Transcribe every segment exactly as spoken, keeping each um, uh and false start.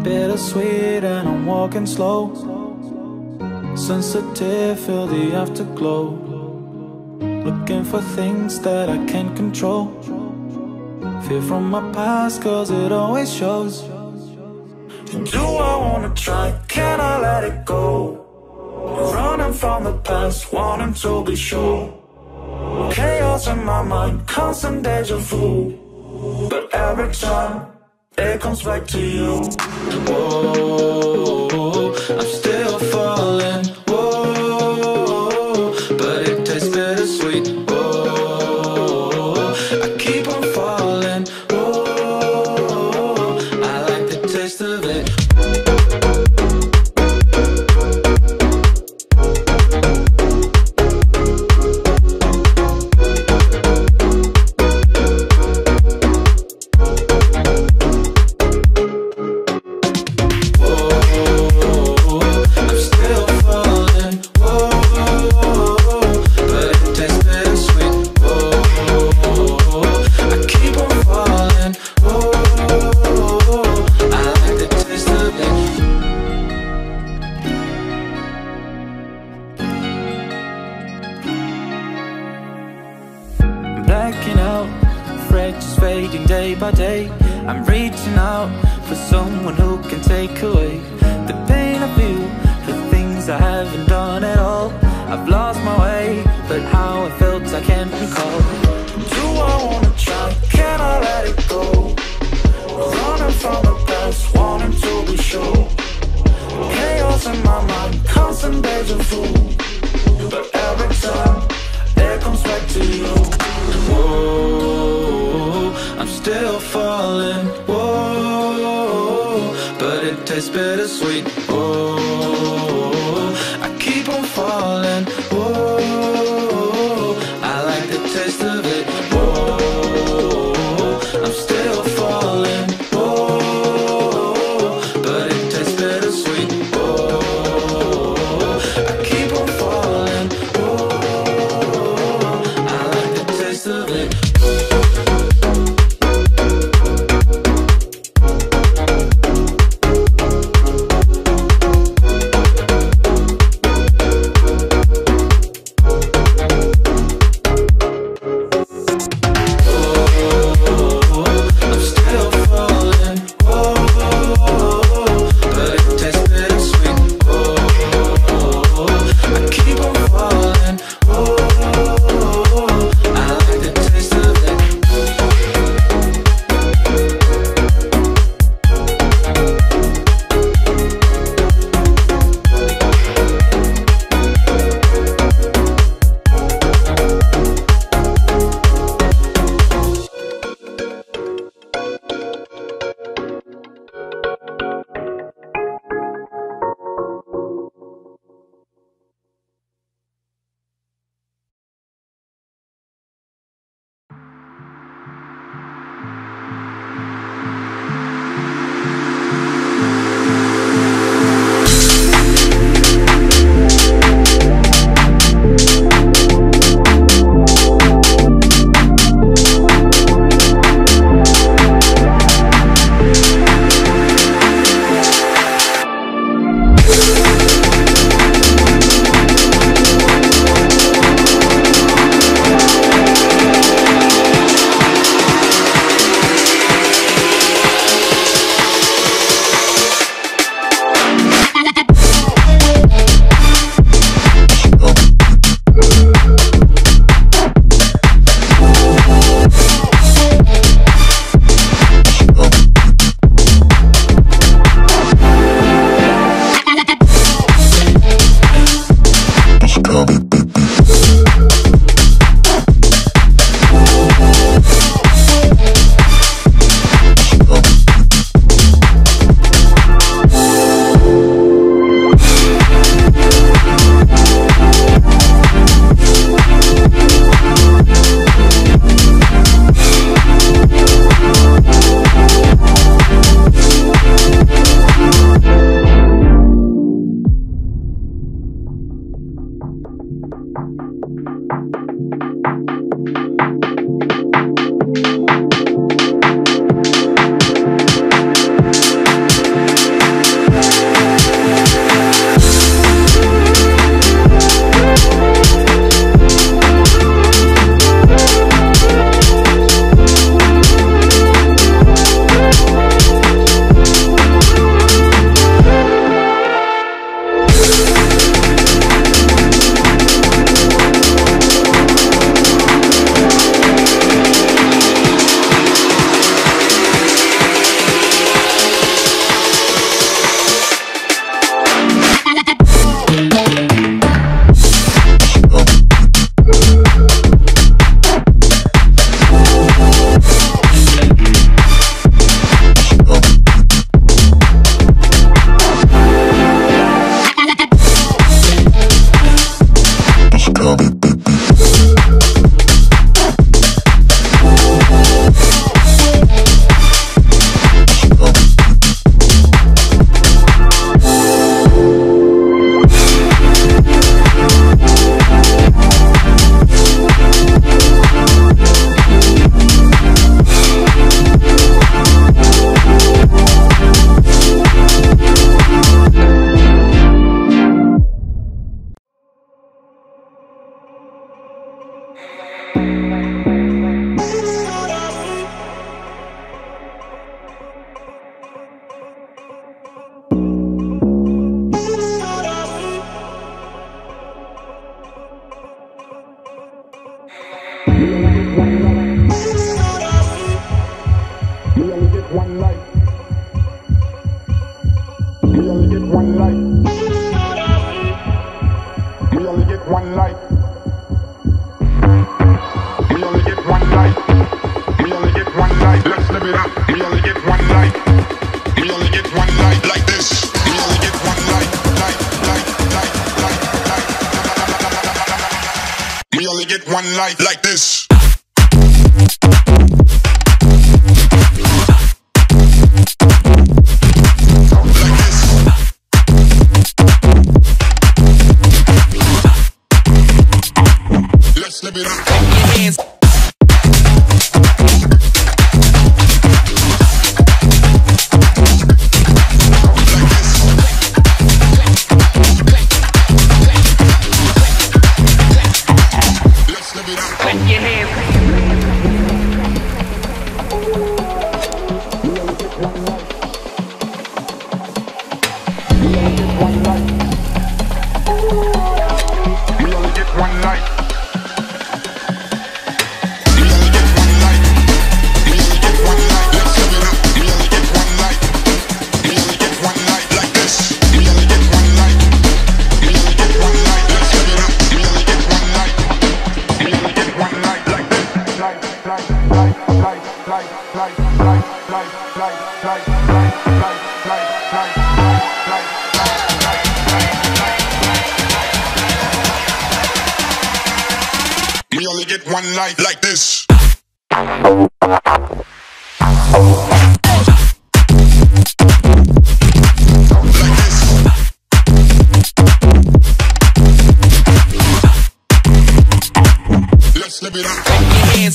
bittersweet and I'm walking slow. Sensitive, feel the afterglow. Looking for things that I can't control. Fear from my past, cause it always shows. Do I wanna try? Can I let it go? Running from the past, wanting to be sure. Chaos in my mind, constant deja vu. But every time, it comes back to you. Whoa, I'm still falling. Whoa, but it tastes bittersweet. Whoa, I keep on falling. Whoa, I like the taste of it. Blacking out, afraid just fading day by day. I'm reaching out for someone who can take away the pain I feel for things I haven't done at all. I've lost my way, but how I felt I can't recall. Do I wanna try? Can I let it go? Running from the past, wanting to be sure. Chaos in my mind, constant deja vu. But every time, it comes back to you. Whoa, I'm still falling. Whoa, but it tastes bittersweet. Whoa, I keep on falling. Whoa, I like the taste of it. Whoa, I'm still falling. Whoa, but it tastes bittersweet. Whoa, I keep on falling. Whoa, I like the taste of it. One life like this. Let's live it up. Clap your hands. We only get one life like this. Let's live it up. Clap your hands.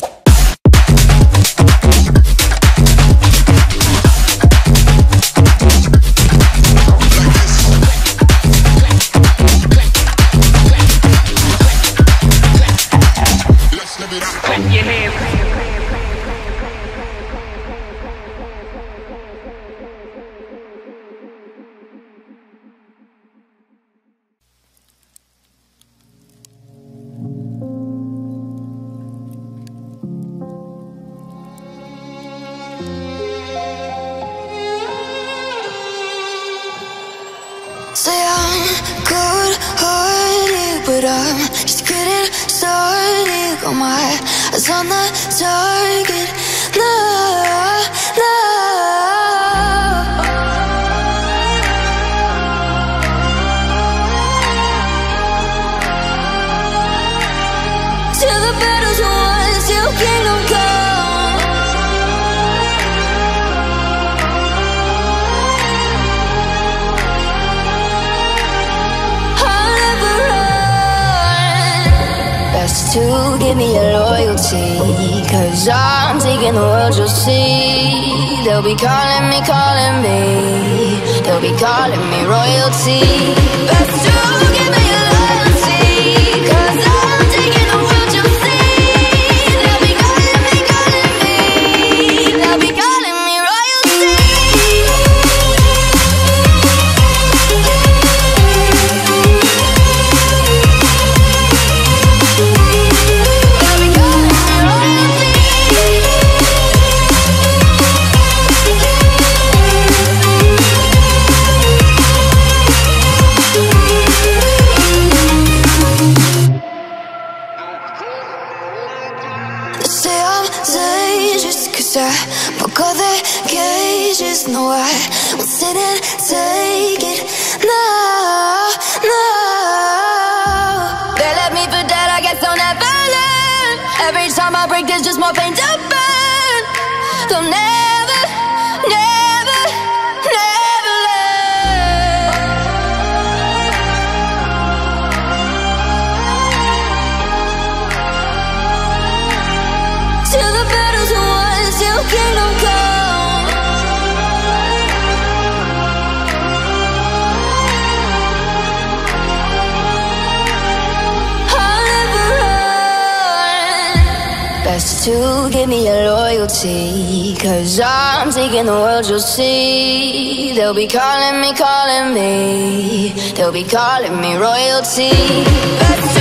Say I'm good-hearted, but I'm just getting started. Got my eyes on the target. No, no. Till the battle's won, till kingdom come. To give me your loyalty, cause I'm taking the world, you'll see. They'll be calling me, calling me. They'll be calling me royalty. Best to give me your loyalty, cause I'm taking the world, you'll see. They'll be calling me, calling me. They'll be calling me royalty. I broke all the cages, no, I won't sit and take it. No, no. They left me for dead, I guess I'll never learn. Every time I break, there's just more pain to burn. They'll never, never, never learn. Till the battle's won, till kingdom come. I'll never run. best to give me your loyalty, 'cause I'm taking the world, you'll see. They'll be calling me, calling me, they'll be calling me royalty.